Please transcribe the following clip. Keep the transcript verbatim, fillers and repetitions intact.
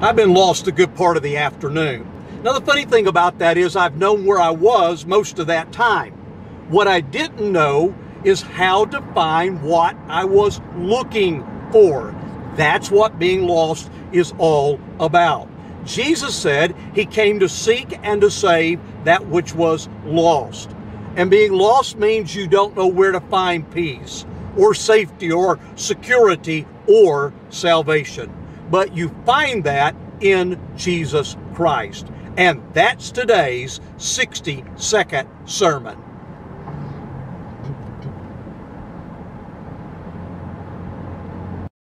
I've been lost a good part of the afternoon. Now, the funny thing about that is I've known where I was most of that time. What I didn't know is how to find what I was looking for. That's what being lost is all about. Jesus said he came to seek and to save that which was lost. And being lost means you don't know where to find peace or safety or security or salvation. But you find that in Jesus Christ. And that's today's sixty second sermon.